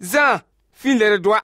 Zan, fin le doigt.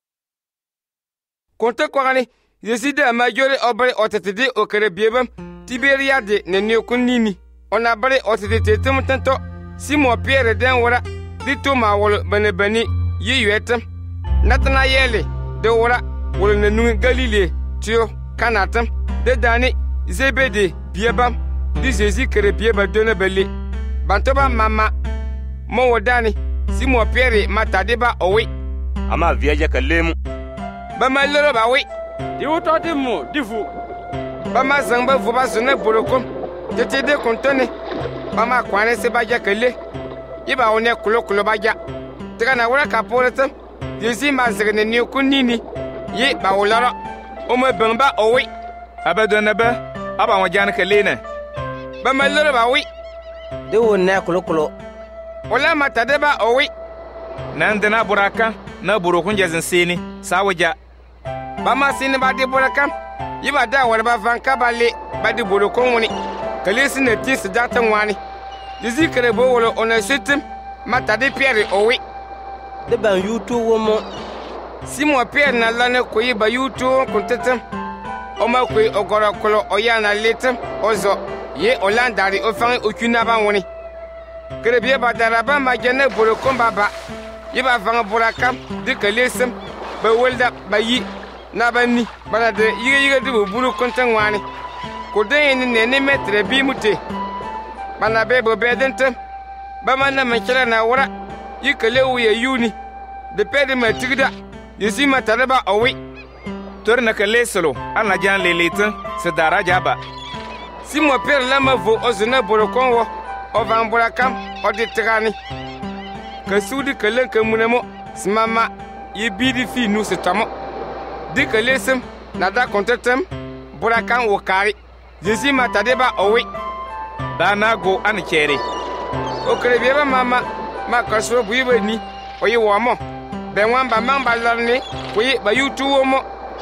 Konte kwagani, Jésus a majoré obre otete au Caribbean, Tiberiade, ne nyokunini. On a bré otete tanto, Simon Pierre den wora, dito ma wol benebeni, yuetem. Natana yele, de wora, wol ne nu Galilée, tio, kanatam, de dani, Zebede, biebam, di Jésus Caribbean donne belé. Bantoba mama, mo wodani, Simon Pierre matadeba owe. Ama viaja kalemu. Bama loro ba we. Diwuto dimu difu. Bama zangba vuba zone bolokom. Tete de kontone. Bama kwane se baja kele. Iba one kulo baja. Tega na wora kapoletem. Yesi ma zgne ni kunini. Ye ba woloro. O me bangba owe. Abadona ba. Aba wajana kelene. Bama loro ba we. De wonne kulo. Ola matadeba owe. Nandana buraka na burukun jazin sini sawaja. Bama sini ba de buraka. Yiba da warba vanka bale ba de burukun woni. Kalisi na tis datan wani. Dizi Caribbean wolo ona sitim matade Pierre owe. De ban YouTube womo. Simon Pierre na lane ko yiba YouTube kuntetem. Oma ko ogoro kolo oyana letem ozo. Ye olandari ofan okuna ba woni. Caribbean ba daraba majane burukun baba. Yiba vanga burakam de kalesem ba welda bayi na bani bana de yiga de buru kontan wani ko de ne metre bi mute bana be bo bedente ba manna makira na wura yikale wuya yuni de pede matigda yisi mataraba owi torna kalesolo ana jan lelete se daraja ba Simon Pierre lama vo ozuna burukon wo o van burakam o de tigani Kasudi kalen kamunemo smama yibidi fi nu setamo de kalesem nada kontetem burakan wokari Jésus matadeba owe dana go an kere o Caribbean mama ma kasro buibe ni oyi womo benwamba mamba larni koyi ba YouTube mo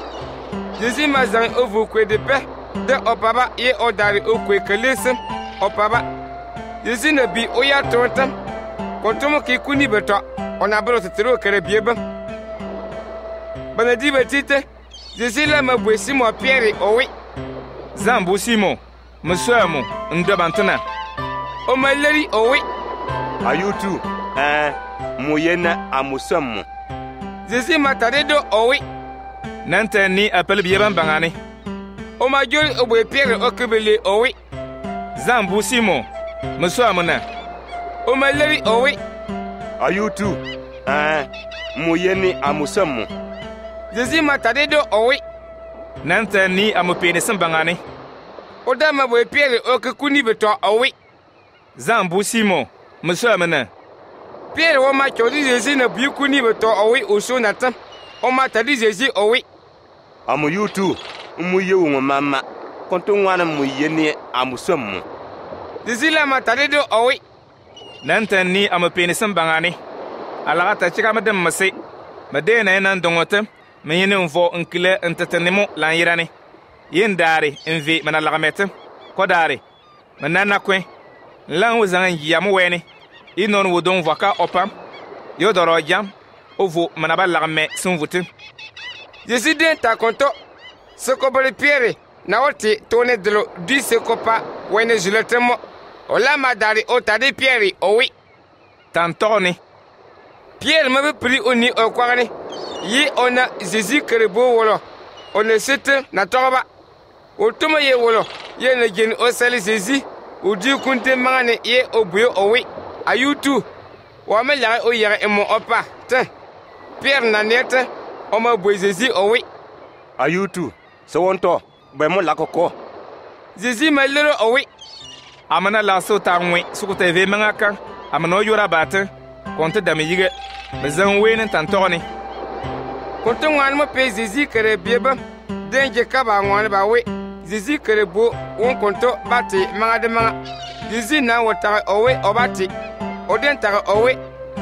Jésus mazan ovu kwe de pe de opaba ye odari okwe kalesem opaba Jésus na bi oya tontam Kontomo ki kuni beto, on a bro tetero Caribbean. Banadi betite, Jésus la ma bwe Simon Pierre owe. Zambu Simon, musuamu ndabantana. O maleri owe. Ayutu, muyena amusamu. Jésus mataredo owe. Nanta ni appel bieban bangani. O majori obwe Pierre okebele owe. Zambu Simon, musuamu na. O maleri owe. Ayutu, muyeni amusamu. Jésus mataredo owe. Nanta ni amupene sambangani. O dama bwe Pierre okekuni beto owe. Zambu Simon, musuamu na. Pierre wo ma chori Jésus na bikuni beto owe oso natam. O matadi Jésus owe. Amuyutu, muyewu mama. Konto ngwana muyeni amusamu. Jésus la mataredo owe. Nantan ni amupene sambangani. Alagata chika madam mase. Madena nan dongote. Mayene mvo nkile ntatanimo lanyirani. Yen dari nvi manalagamete. Kodari. Manana kwen. Lan wuzangan yamu weni. Inon wudon vwaka opam. Yodoro jam. Ovu manabalagame sunvutin. Jésus den ta konto. Sokobole Pierre. Na wote tone delo di sekopa wene juletemo. Ola madari otade Pierre owi. Tantoni. Pierre mabe pri oni okwani. Yi ona Jésus Caribbean wolo. One sete na toba. Otoma ye wolo. Ye na geni osali Jésus. Udi kunte mangane ye obuyo owi. Ayutu. Wame lare o yere emo opa. Ten. Pierre na nete. Oma bwe Jésus owi. Ayutu. Sawonto. Bemo lakoko. Jésus malero owi. Amana la so tangwe sukuta ve mangaka. Amana yura bata. Konte dame yiga. Bezan wenen tantoni. Konte ngwan mo pe Jésus Caribbean. Denje kaba ngwan ba we. Jésus Caribbean won konto bati mangade manga. Jésus na wotare owe obati. Oden tare owe.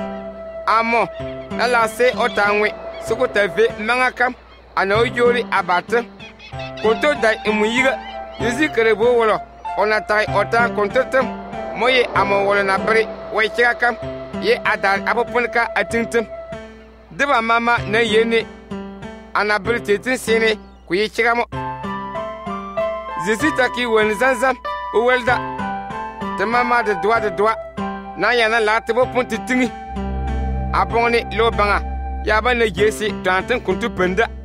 Amo. Na la se otangwe sukuta ve mangaka. Ana oyori abata. Konto dai imuyiga. Jésus Caribbean wolo. On a taille autant contentum. Moye amo wolo na bri. Way chakam. Ye adal apopunka atintum. Deba mama na yene anabrite tin sene ku yi chigamo. Zisita ki wen zanzam o welda. Te mama de doa na yana latebo punti tingi. Abone lo banga ya ba na jesi tantin kuntu penda.